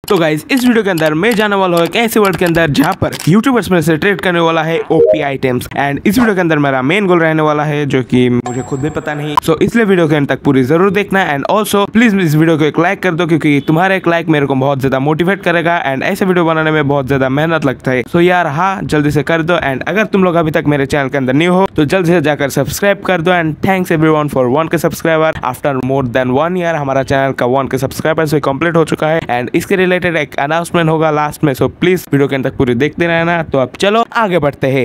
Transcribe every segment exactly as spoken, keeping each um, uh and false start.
तो गाइज इस वीडियो के अंदर मैं जाने वाला हूँ एक ऐसे वर्ल्ड के अंदर जहाँ पर यूट्यूबर्स में से ट्रेड करने वाला है ओपी आइटम्स। एंड इस वीडियो के अंदर मेरा मेन गोल रहने वाला है जो कि मुझे खुद भी पता नहीं। सो so, इसलिए वीडियो के अंत तक पूरी जरूर देखना। एंड ऑल्सो प्लीज इस वीडियो को एक लाइक कर दो क्योंकि तुम्हारा एक लाइक मेरे को बहुत ज्यादा मोटिवेट करेगा एंड ऐसे वीडियो बनाने में बहुत ज्यादा मेहनत लगता है। सो so, यार हाँ जल्दी से कर दो। एंड अगर तुम लोग अभी तक मेरे चैनल के अंदर न्यू हो तो जल्दी से जाकर सब्सक्राइब कर दो। And thanks everyone for one K subscriber after more than one year. हमारा चैनल का वन के सब्सक्राइबर्स भी कंप्लीट हो चुका है एंड इसके रिलेटेड एक अनाउंसमेंट होगा लास्ट में। सो प्लीज वीडियो के अंत तक पूरी देखते रहना। तो अब चलो आगे बढ़ते हैं।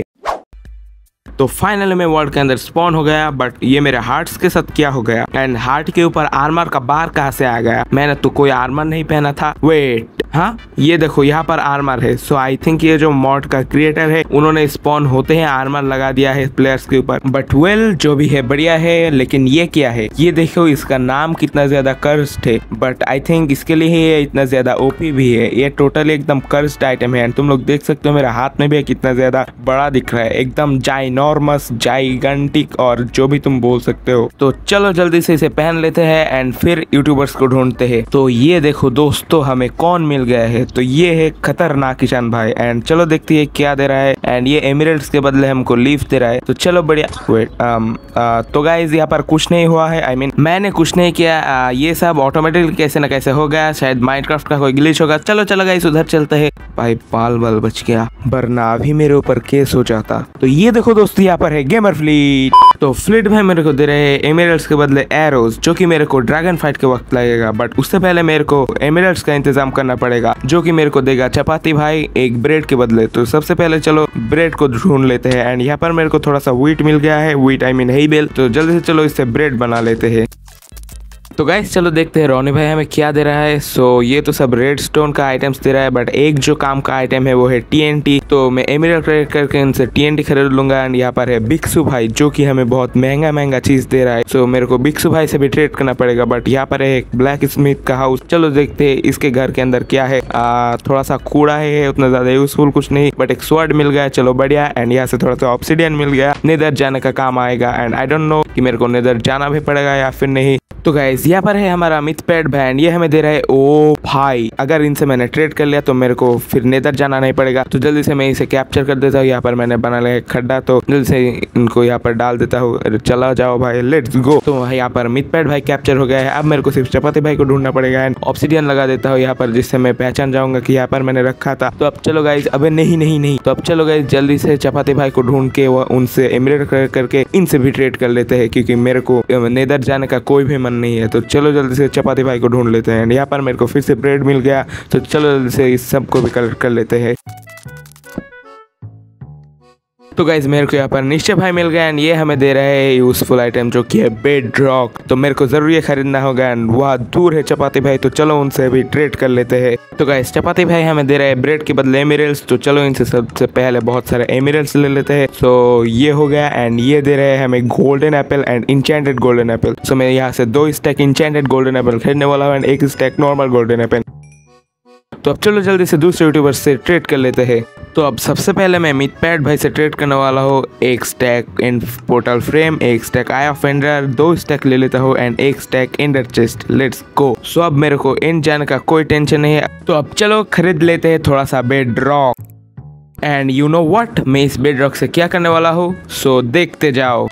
तो फाइनली मैं वर्ल्ड के अंदर स्पॉन हो गया, बट ये मेरे हार्ट्स के साथ क्या हो गया एंड हार्ट के ऊपर आर्मर का बार कहाँ से आ गया? मैंने तो कोई आर्मर नहीं पहना था। वेट, हाँ ये देखो यहाँ पर आर्मर है। सो आई थिंक ये जो मॉड का क्रिएटर है उन्होंने स्पॉन होते हैं आर्मर लगा दिया है प्लेयर्स के ऊपर। बट वेल जो भी है बढ़िया है। लेकिन ये क्या है? ये देखो इसका नाम कितना ज्यादा कर्स्ड है, बट आई थिंक इसके लिए ये इतना ज्यादा ओपी भी है। ये टोटल एकदम कर्स्ड आइटम है एंड तुम लोग देख सकते हो मेरे हाथ में भी कितना ज्यादा बड़ा दिख रहा है, एकदम जाइनॉर्मस, जाइगेंटिक और जो भी तुम बोल सकते हो। तो चलो जल्दी से इसे पहन लेते हैं एंड फिर यूट्यूबर्स को ढूंढते हैं। तो ये देखो दोस्तों हमें कौन मिल गया है? तो ये है खतरनाक किसान भाई। एंड चलो देखते हैं क्या दे रहा है। एंड ये एमिरेट्स के बदले हमको लीफ दे रहा है। तो चलो बढ़िया। वेट um, uh, तो गाइज यहाँ पर कुछ नहीं हुआ है। आई I मीन mean, मैंने कुछ नहीं किया। uh, ये सब ऑटोमेटिकली कैसे ना कैसे हो गया। शायद माइनक्राफ्ट का कोई ग्लिच होगा। चलो चलो गाइज उधर चलते हैं। भाई पाल बल बच गया, वरना अभी मेरे ऊपर केस हो जाता। तो ये देखो दोस्तों यहाँ पर है गेमर फ्लीट। तो फ्लीट भाई मेरे को दे रहे हैं एमिरेट्स के बदले एरोज, जो कि मेरे को ड्रैगन फाइट के वक्त लगेगा। बट उससे पहले मेरे को एमिरेट्स का इंतजाम करना पड़ेगा जो कि मेरे को देगा चपाती भाई एक ब्रेड के बदले। तो सबसे पहले चलो ब्रेड को ढूंढ लेते हैं। एंड यहाँ पर मेरे को थोड़ा सा व्हीट मिल गया है। Wheat I mean hay bale. तो जल्दी से चलो इससे ब्रेड बना लेते हैं। तो गाइस चलो देखते हैं रोनी भाई हमें क्या दे रहा है। सो ये तो सब रेड स्टोन का आइटम्स दे रहा है, बट एक जो काम का आइटम है वो है टीएनटी। तो मैं एमिरेट क्रेडिट करके इनसे टीएनटी खरीद लूंगा। एंड यहाँ पर है बिक्सू भाई जो कि हमें बहुत महंगा महंगा चीज दे रहा है। सो मेरे को बिक्सू भाई से भी ट्रेड करना पड़ेगा। बट यहाँ पर है एक ब्लैक स्मिथ का हाउस। चलो देखते हैं इसके घर के अंदर क्या है। आ, थोड़ा सा कूड़ा है, उतना ज्यादा यूजफुल कुछ नहीं, बट एक स्वॉर्ड मिल गया। चलो बढ़िया। एंड यहाँ से थोड़ा सा ऑब्सिडियन मिल गया, नेदर जाने का काम आएगा। एंड आई डोंट नो कि मेरे को नेदर जाना भी पड़ेगा या फिर नहीं। तो गाइस यहाँ पर है हमारा मिथपैड बैंड। ये हमें दे रहा है ओ भाई। अगर इनसे मैंने ट्रेड कर लिया तो मेरे को फिर नेदर जाना नहीं पड़ेगा। तो जल्दी से मैं इसे कैप्चर कर देता हूँ। यहाँ पर मैंने बना लिया खड्डा, तो जल्दी से इनको यहाँ पर डाल देता हूँ। चला जाओ भाई, लेट्स गो। तो यहाँ पर मिथपैड भाई कैप्चर हो गया है। अब मेरे को सिर्फ चपाती भाई को ढूंढना पड़ेगा एंड ऑब्सिडियन लगा देता हूँ यहाँ पर, जिससे मैं पहचान जाऊंगा कि यहाँ पर मैंने रखा था। तो अब चलो गाइज, अबे नहीं नहीं नहीं तो अब चलो गाइज जल्दी से चपाती भाई को ढूंढ के वो उनसे एमिरेट करके इनसे भी ट्रेड कर लेते हैं, क्योंकि मेरे को नेदर जाने का कोई भी मन नहीं है। तो चलो जल्दी से चपाती भाई को ढूंढ लेते हैं। यहाँ पर मेरे को फिर से ब्रेड मिल गया। तो चलो जल्दी से इस सब को भी कलेक्ट कर लेते हैं। तो गाइज मेरे को यहाँ पर निश्चय भाई मिल गया एंड ये हमें दे रहा है यूजफुल आइटम जो कि है बेड रॉक। तो मेरे को जरूर ये खरीदना होगा एंड वहाँ दूर है चपाती भाई। तो चलो उनसे भी ट्रेड कर लेते हैं। तो गाइज चपाती भाई हमें दे रहे हैं ब्रेड के बदले एमिरेल्स। तो चलो इनसे सबसे पहले बहुत सारे एमिरेल्स ले लेते हैं। सो ये हो गया। एंड ये दे रहे हैं हमें golden apple and enchanted golden apple. So मैं यहाँ से दो स्टैक इंचेंटेड गोल्डन एप्पल खरीदने वाला हूँ एंड एक स्टैक नॉर्मल गोल्डन एप्पल। तो अब चलो जल्दी से दूसरे यूट्यूबर से ट्रेड कर लेते हैं। तो अब सबसे पहले मैं मिथपैड भाई से ट्रेड करने वाला हूँ। एक स्टैक इन पोर्टल फ्रेम, एक स्टैक आई ऑफ एंडर, दो स्टैक ले लेता हूँ एंड एक stack ender chest. Let's go. So अब मेरे को इन जाने का कोई टेंशन नहीं है। तो अब चलो खरीद लेते हैं थोड़ा सा bedrock. And you know what, मैं इस बेड रॉक से क्या करने वाला हूँ, सो देखते जाओ।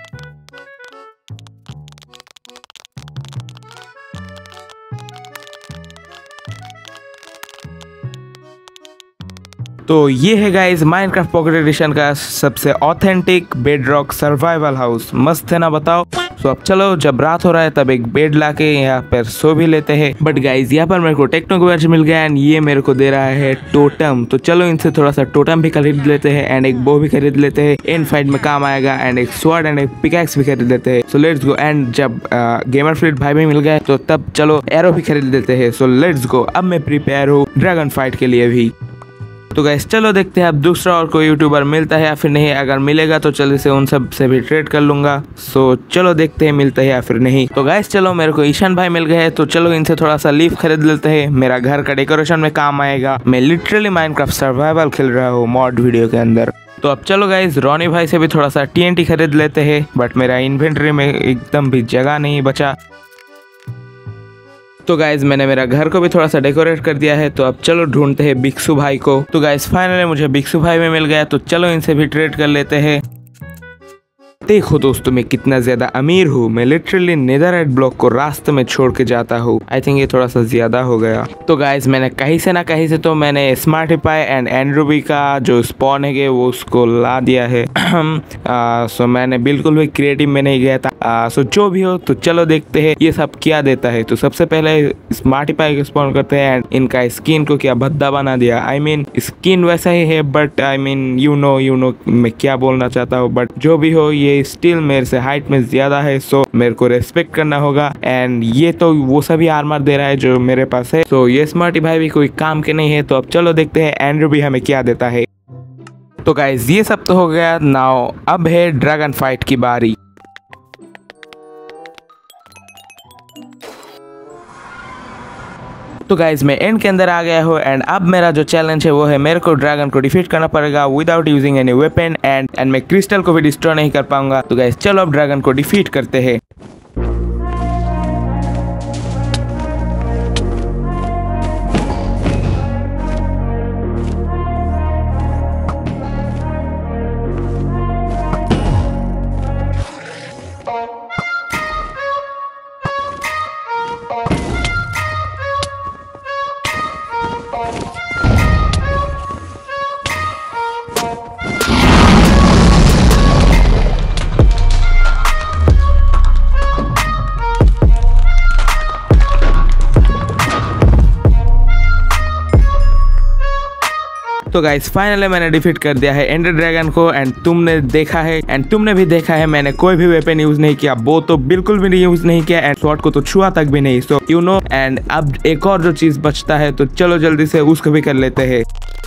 तो ये है गाइस माइनक्राफ्ट पॉकेट एडिशन का सबसे ऑथेंटिक बेडरॉक सर्वाइवल हाउस। मस्त है ना, बताओ। तो अब चलो जब रात हो रहा है तब एक बेड लाके यहाँ पर सो भी लेते हैं। बट गाइस यहाँ पर मेरे को टेक्नो क्वेस्ट मिल गया एंड ये मेरे को दे रहा है टोटम। तो चलो इनसे थोड़ा सा टोटम भी खरीद लेते हैं एंड एक बो भी खरीद लेते हैं, इन फाइट में काम आएगा। एंड एक स्वॉर्ड एंड एक पिकैक्स भी खरीद लेते हैं। So let's go. एंड जब गेमर फ्लीट भाई भी मिल गए तो तब चलो एरो भी खरीद लेते हैं। So let's go. अब मैं प्रिपेयर हूँ ड्रैगन फाइट के लिए भी। तो गाइस चलो देखते हैं अब दूसरा और कोई यूट्यूबर मिलता है या फिर नहीं। अगर मिलेगा तो चलो से उन सब से भी ट्रेड कर लूंगा। सो चलो देखते हैं मिलता है या फिर नहीं। तो गाइस चलो मेरे को ईशान भाई मिल गए हैं। तो चलो इनसे थोड़ा सा लीफ खरीद लेते हैं, मेरा घर का डेकोरेशन में काम आएगा। मैं लिटरली माइनक्राफ्ट सर्वाइवल खेल रहा हूँ मॉड वीडियो के अंदर। तो अब चलो गाइस रोनी भाई से भी थोड़ा सा टीएनटी खरीद लेते हैं, बट मेरा इन्वेंटरी में एकदम भी जगह नहीं बचा। तो गाइज मैंने मेरा घर को भी थोड़ा सा डेकोरेट कर दिया है, तो अब चलो ढूंढते हैं बिक्सू भाई को। तो गाइज फाइनली मुझे बिक्सू भाई में मिल गया, तो चलो इनसे भी ट्रेड कर लेते हैं। देखो दोस्तों मैं कितना ज्यादा अमीर हूँ, मैं लिटरली नेदरराइट ब्लॉक को रास्ते में छोड़ के जाता हूँ। आई थिंक ये थोड़ा सा ज्यादा हो गया। तो गाइज मैंने कहीं से ना कहीं से तो मैंने स्मार्टिफाई एंड एंड्रोबी का जो स्पॉन है वो उसको ला दिया है। आ, सो मैंने बिल्कुल भी क्रिएटिव में नहीं गया था। आ, सो जो भी हो तो चलो देखते हैं ये सब क्या देता है। तो सबसे पहले स्मार्टिफाई को स्पॉन करते हैं एंड इनका स्किन को क्या भद्दा बना दिया। आई मीन स्किन वैसा ही है but I mean you know you know मैं क्या बोलना चाहता हूँ, बट जो भी हो ये स्टिल मेरे से हाइट में ज्यादा है, सो मेरे को रेस्पेक्ट करना होगा। एंड ये तो वो सभी आर्मर दे रहा है जो मेरे पास है, तो ये स्मार्टी भाई भी कोई काम के नहीं है। तो अब चलो देखते हैं एंड्रू भी हमें क्या देता है। तो गाइज ये सब तो हो गया, नाउ अब है ड्रैगन फाइट की बारी। तो गाइज मैं एंड के अंदर आ गया हूँ एंड अब मेरा जो चैलेंज है वो है मेरे को ड्रैगन को डिफीट करना पड़ेगा without using any weapon and and मैं क्रिस्टल को भी डिस्ट्रॉय नहीं कर पाऊंगा। तो गाइज चलो अब ड्रैगन को डिफीट करते हैं। तो गाइस फाइनली मैंने डिफीट कर दिया है एंडर ड्रैगन को एंड तुमने देखा है एंड तुमने भी देखा है मैंने कोई भी वेपन यूज नहीं किया, वो तो बिल्कुल भी नहीं यूज नहीं किया एंड स्वॉर्ड को तो छुआ तक भी नहीं। सो यू नो एंड अब एक और जो चीज बचता है तो चलो जल्दी से उसको भी कर लेते हैं।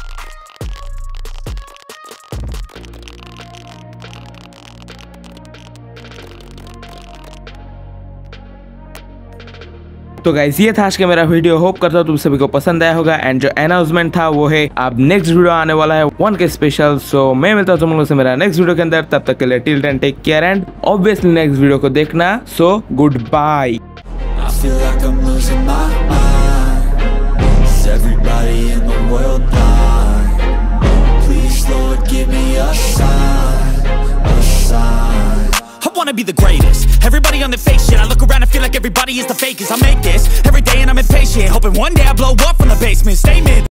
तो गाइस ये था आज का मेरा वीडियो, होप करता हूँ तुम सभी को पसंद आया होगा एंड जो अनाउंसमेंट था वो है अब नेक्स्ट वीडियो आने वाला है वन के स्पेशल। सो मैं मिलता हूँ तुम लोगों से मेरा नेक्स्ट वीडियो के अंदर, तब तक के लिए till then take care and obviously next video को देखना। So goodbye. I wanna be the greatest. Everybody on the fake shit. I look around and feel like everybody is the fakest. I make this every day and I'm impatient, hoping one day I blow up from the basement. Statement.